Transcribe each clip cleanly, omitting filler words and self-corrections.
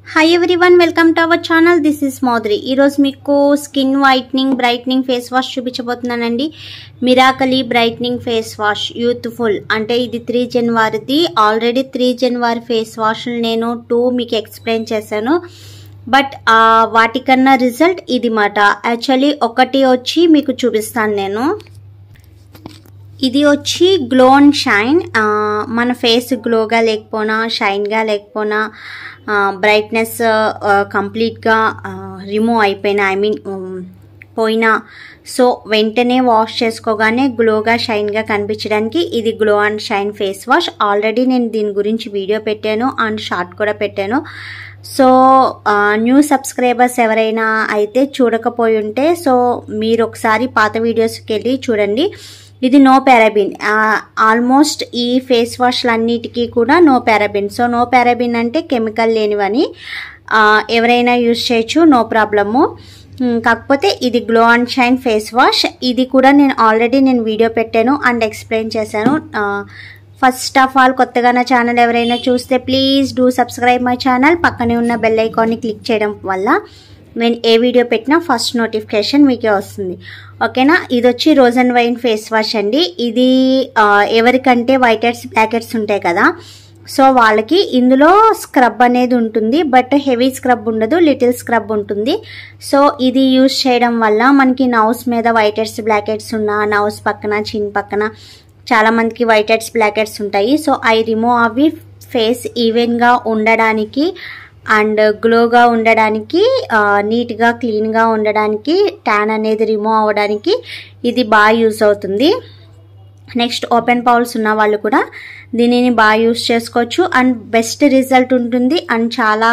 Hi everyone, welcome to our channel. This is Madhuri. Ee roju meeku skin whitening, brightening face wash చూపించబోతున్నానండి. మిరాకలీ brightening face wash youthful అంటే ఇది 3 జనవరిది. Already 3 జనవరి face wash నేను 2 మీకు ఎక్స్ప్లెయిన్ చేశాను. బట్ వాటికన్నా రిజల్ట్ ఇది మాట. యాక్చువల్లీ ఒకటి వచ్చి మీకు చూపిస్తాను నేను. ఇది వచ్చి గ్లో అండ్ షైన్. మన ఫేస్ గ్లోగా లేకపోయినా షైన్గా లేకపోయినా బ్రైట్నెస్ కంప్లీట్గా రిమూవ్ అయిపోయినా పోయినా సో వెంటనే వాష్ చేసుకోగానే గ్లోగా షైన్గా కనిపించడానికి ఇది glow and shine face wash. Already నేను దీని గురించి వీడియో పెట్టాను అండ్ షార్ట్ కూడా పెట్టాను. సో న్యూ సబ్స్క్రైబర్స్ ఎవరైనా అయితే చూడకపోయి ఉంటే సో మీరు ఒకసారి పాత వీడియోస్కి వెళ్ళి చూడండి. ఇది నో పారాబిన్. ఆల్మోస్ట్ ఈ ఫేస్ వాష్లన్నిటికీ కూడా no paraben. So no paraben అంటే కెమికల్ లేనివని ఎవరైనా యూజ్ చేయొచ్చు, నో ప్రాబ్లము. కాకపోతే ఇది glow and shine face wash. ఇది కూడా నేను ఆల్రెడీ వీడియో పెట్టాను అండ్ ఎక్స్ప్లెయిన్ చేశాను. ఫస్ట్ ఆఫ్ ఆల్ కొత్తగా నా ఛానల్ ఎవరైనా చూస్తే please do subscribe my channel. పక్కనే ఉన్న బెల్ ఐకాన్ని క్లిక్ చేయడం వల్ల నేను ఏ వీడియో పెట్టినా ఫస్ట్ నోటిఫికేషన్ మీకే వస్తుంది. ఓకేనా. ఇది వచ్చి rose and wine face wash అండి. ఇది ఎవరికంటే వైట్ హెడ్స్ బ్లాక్ హెడ్స్ ఉంటాయి కదా, సో వాళ్ళకి ఇందులో స్క్రబ్ అనేది ఉంటుంది. బట్ హెవీ స్క్రబ్ ఉండదు, లిటిల్ స్క్రబ్ ఉంటుంది. సో ఇది యూజ్ చేయడం వల్ల మనకి నౌస్ మీద వైట్ హెడ్స్ బ్లాక్ హెడ్స్ ఉన్న నౌస్ పక్కన చిన్ పక్కన చాలా మందికి వైట్ హెడ్స్ బ్లాక్ హెడ్స్ ఉంటాయి. సో అవి రిమూవ్ అవి ఫేస్ ఈవెన్గా ఉండడానికి అండ్ గ్లోగా ఉండడానికి, నీట్గా క్లీన్గా ఉండడానికి, ట్యాన్ అనేది రిమూవ్ అవ్వడానికి ఇది బాగా యూజ్ అవుతుంది. నెక్స్ట్ ఓపెన్ పౌల్స్ ఉన్న వాళ్ళు కూడా దీనిని బాగా యూజ్ చేసుకోవచ్చు అండ్ బెస్ట్ రిజల్ట్ ఉంటుంది అండ్ చాలా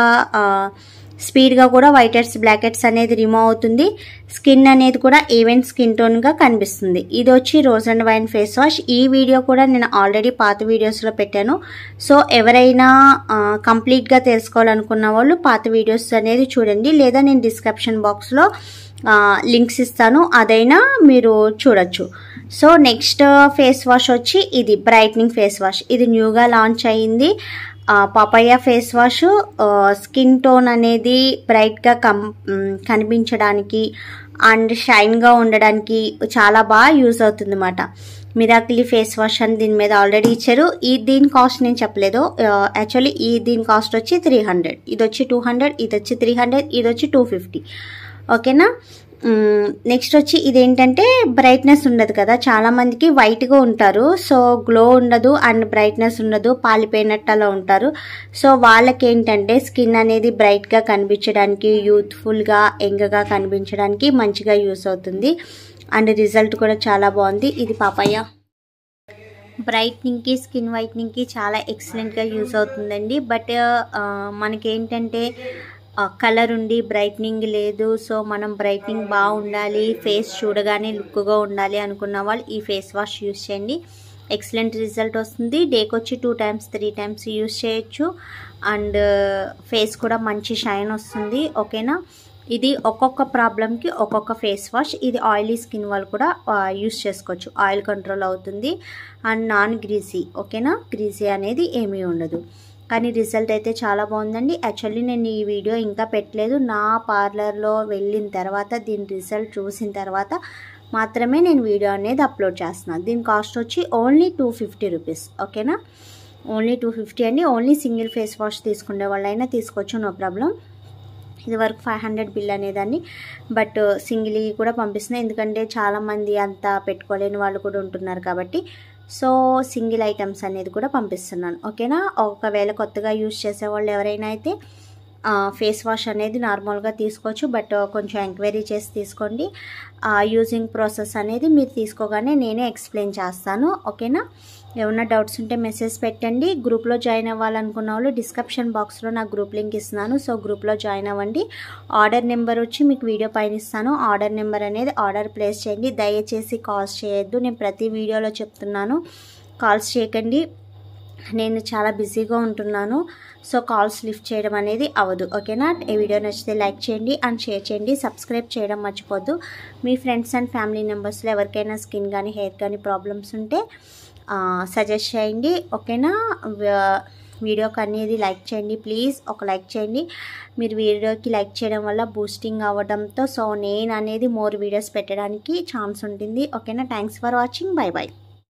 స్పీడ్గా కూడా వైట్ హెడ్స్ బ్లాక్ హెడ్స్ అనేది రిమూవ్ అవుతుంది. స్కిన్ అనేది కూడా ఈవెన్ స్కిన్ టోన్గా కనిపిస్తుంది. ఇది వచ్చి rose and wine face wash. ఈ వీడియో కూడా నేను ఆల్రెడీ పాత వీడియోస్లో పెట్టాను. సో ఎవరైనా కంప్లీట్గా తెలుసుకోవాలనుకున్న వాళ్ళు పాత వీడియోస్ అనేది చూడండి, లేదా నేను డిస్క్రిప్షన్ బాక్స్లో లింక్స్ ఇస్తాను, అదైనా మీరు చూడొచ్చు. సో నెక్స్ట్ ఫేస్ వాష్ వచ్చి ఇది బ్రైట్నింగ్ ఫేస్ వాష్. ఇది న్యూగా లాంచ్ అయ్యింది. Papaya face wash skin tone అనేది బ్రైట్గా కనిపించడానికి అండ్ షైన్గా ఉండడానికి చాలా బాగా యూజ్ అవుతుంది అన్నమాట. మిరాకిలీ ఫేస్ వాష్ అని దీని మీద ఆల్రెడీ ఇచ్చారు. దీని కాస్ట్ నేను చెప్పలేదు. యాక్చువల్లీ దీని కాస్ట్ వచ్చి 300, ఇది వచ్చి 200, ఇది వచ్చి 300, ఇది వచ్చి 250. ఓకేనా. నెక్స్ట్ వచ్చి ఇదేంటంటే బ్రైట్నెస్ ఉండదు కదా, చాలా మందికి వైట్గా ఉంటారు. సో గ్లో ఉండదు అండ్ బ్రైట్నెస్ ఉండదు, పాలిపోయినట్టు అలా ఉంటారు. సో వాళ్ళకి ఏంటంటే స్కిన్ అనేది బ్రైట్గా కనిపించడానికి, యూత్ఫుల్గా యంగ్గా కనిపించడానికి మంచిగా యూస్ అవుతుంది అండ్ రిజల్ట్ కూడా చాలా బాగుంది. ఇది పాపాయ బ్రైట్నింగ్కి స్కిన్ వైట్నింగ్కి చాలా ఎక్సలెంట్గా యూజ్ అవుతుందండి. బట్ మనకేంటంటే కలర్ ఉండి బ్రైట్నింగ్ లేదు. సో మనం బ్రైట్నింగ్ బాగుండాలి, ఫేస్ చూడగానే లుక్గా ఉండాలి అనుకున్న వాళ్ళు ఈ ఫేస్ వాష్ యూజ్ చేయండి. ఎక్సలెంట్ రిజల్ట్ వస్తుంది. డేకి వచ్చి 2 times 3 times యూజ్ చేయొచ్చు అండ్ ఫేస్ కూడా మంచి షైన్ వస్తుంది. ఓకేనా. ఇది ఒక్కొక్క ప్రాబ్లంకి ఒక్కొక్క ఫేస్ వాష్. ఇది ఆయిలీ స్కిన్ వాళ్ళు కూడా యూజ్ చేసుకోవచ్చు, ఆయిల్ కంట్రోల్ అవుతుంది అండ్ నాన్ గ్రీసీ. ఓకేనా. గ్రీసీ అనేది ఏమీ ఉండదు కానీ రిజల్ట్ అయితే చాలా బాగుందండి. యాక్చువల్లీ నేను ఈ వీడియో ఇంకా పెట్టలేదు. నా పార్లర్లో వెళ్ళిన తర్వాత దీని రిజల్ట్ చూసిన తర్వాత మాత్రమే నేను వీడియో అనేది అప్లోడ్ చేస్తున్నాను. దీని కాస్ట్ వచ్చి ఓన్లీ 250 రూపీస్. ఓకేనా. ఓన్లీ 250 అండి. ఓన్లీ సింగిల్ ఫేస్ వాష్ తీసుకునే వాళ్ళైనా తీసుకోవచ్చు, నో ప్రాబ్లం. ఇది వరకు 500 బిల్ అనేదాన్ని, బట్ సింగిల్ కూడా పంపిస్తున్నాను ఎందుకంటే చాలామంది అంతా పెట్టుకోలేని వాళ్ళు కూడా ఉంటున్నారు కాబట్టి. సో సింగిల్ ఐటమ్స్ అనేది కూడా పంపిస్తున్నాను. ఓకేనా. ఒకవేళ కొత్తగా యూజ్ చేసేవాళ్ళు ఎవరైనా అయితే ఫేస్ వాష్ అనేది నార్మల్గా తీసుకోవచ్చు, బట్ కొంచెం ఎంక్వైరీ చేసి తీసుకోండి. యూజింగ్ ప్రాసెస్ అనేది మీరు తీసుకోగానే నేనే ఎక్స్ప్లెయిన్ చేస్తాను. ఓకేనా. ఏమైనా డౌట్స్ ఉంటే మెసేజ్ పెట్టండి. గ్రూప్లో జాయిన్ అవ్వాలనుకున్న వాళ్ళు డిస్క్రిప్షన్ బాక్స్లో నా గ్రూప్ లింక్ ఇస్తున్నాను. సో గ్రూప్లో జాయిన్ అవ్వండి. ఆర్డర్ నెంబర్ వచ్చి మీకు వీడియో పైన ఇస్తాను. ఆర్డర్ నెంబర్ అనేది ఆర్డర్ ప్లేస్ చేయండి. దయచేసి కాల్స్ చేయొద్దు, నేను ప్రతి వీడియోలో చెప్తున్నాను. కాల్స్ చేయకండి, నేను చాలా బిజీగా ఉంటున్నాను. సో కాల్స్ లిఫ్ట్ చేయడం అనేది అవ్వదు. ఓకేనా. ఈ వీడియో నచ్చితే లైక్ చేయండి అండ్ షేర్ చేయండి. సబ్స్క్రైబ్ చేయడం మర్చిపోద్దు. మీ ఫ్రెండ్స్ అండ్ ఫ్యామిలీ మెంబర్స్లో ఎవరికైనా స్కిన్ కానీ హెయిర్ కానీ ప్రాబ్లమ్స్ ఉంటే సజెస్ట్ చేయండి. ఓకేనా. వీడియోకి అనేది లైక్ చేయండి ప్లీజ్, ఒక లైక్ చేయండి. మీరు వీడియోకి లైక్ చేయడం వల్ల బూస్టింగ్ అవ్వడంతో సో నేను అనేది మోర్ వీడియోస్ పెట్టడానికి ఛాన్స్ ఉంటుంది. ఓకేనా, thanks for watching, bye bye.